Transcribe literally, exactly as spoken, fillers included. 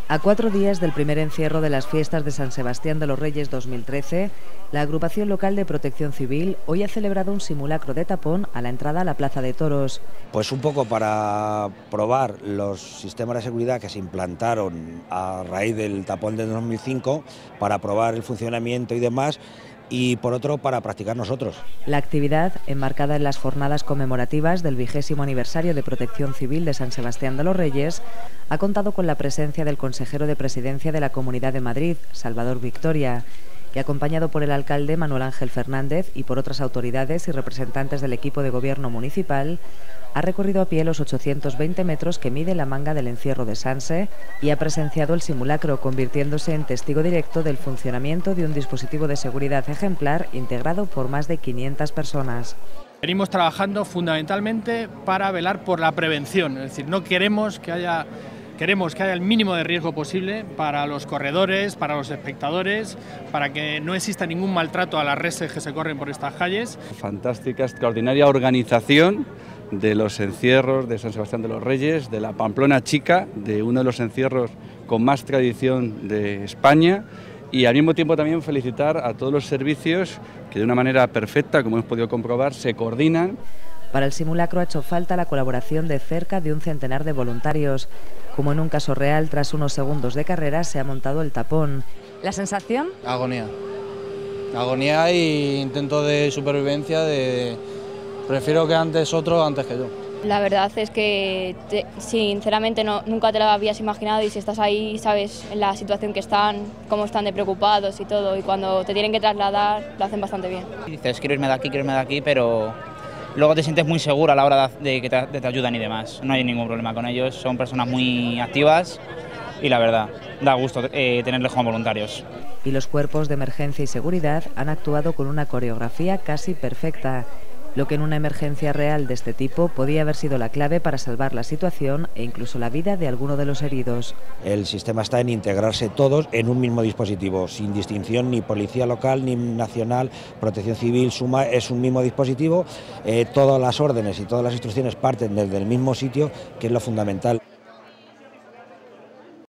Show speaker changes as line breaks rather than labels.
A cuatro días del primer encierro de las fiestas de San Sebastián de los Reyes dos mil trece, la Agrupación Local de Protección Civil hoy ha celebrado un simulacro de tapón a la entrada a la Plaza de Toros.
Pues un poco para probar los sistemas de seguridad que se implantaron a raíz del tapón de dos mil cinco, para probar el funcionamiento y demás, y por otro para practicar nosotros.
La actividad, enmarcada en las jornadas conmemorativas del vigésimo aniversario de Protección Civil de San Sebastián de los Reyes, ha contado con la presencia del consejero de Presidencia de la Comunidad de Madrid, Salvador Victoria, que, acompañado por el alcalde Manuel Ángel Fernández y por otras autoridades y representantes del equipo de gobierno municipal, ha recorrido a pie los ochocientos veinte metros que mide la manga del encierro de Sanse y ha presenciado el simulacro, convirtiéndose en testigo directo del funcionamiento de un dispositivo de seguridad ejemplar integrado por más de quinientas personas.
Venimos trabajando fundamentalmente para velar por la prevención, es decir, no queremos que haya, queremos que haya el mínimo de riesgo posible para los corredores, para los espectadores, para que no exista ningún maltrato a las reses que se corren por estas calles.
Fantástica, extraordinaria organización de los encierros de San Sebastián de los Reyes, de la Pamplona Chica, de uno de los encierros con más tradición de España, y al mismo tiempo también felicitar a todos los servicios que de una manera perfecta, como hemos podido comprobar, se coordinan.
Para el simulacro ha hecho falta la colaboración de cerca de un centenar de voluntarios. Como en un caso real, tras unos segundos de carrera se ha montado el tapón. ¿La sensación?
Agonía. Agonía e intento de supervivencia de... Prefiero que antes otro antes que yo.
La verdad es que te, sinceramente no, nunca te lo habías imaginado, y si estás ahí sabes en la situación que están, cómo están de preocupados y todo, y cuando te tienen que trasladar lo hacen bastante bien.
Dices, quiero irme de aquí, quiero irme de aquí, pero luego te sientes muy seguro a la hora de que te, de te ayudan y demás. No hay ningún problema con ellos, son personas muy activas y la verdad, da gusto eh, tenerles como voluntarios.
Y los cuerpos de emergencia y seguridad han actuado con una coreografía casi perfecta, lo que en una emergencia real de este tipo podía haber sido la clave para salvar la situación e incluso la vida de alguno de los heridos.
El sistema está en integrarse todos en un mismo dispositivo, sin distinción ni policía local ni nacional, Protección Civil, Suma, es un mismo dispositivo, eh, todas las órdenes y todas las instrucciones parten desde el mismo sitio, que es lo fundamental.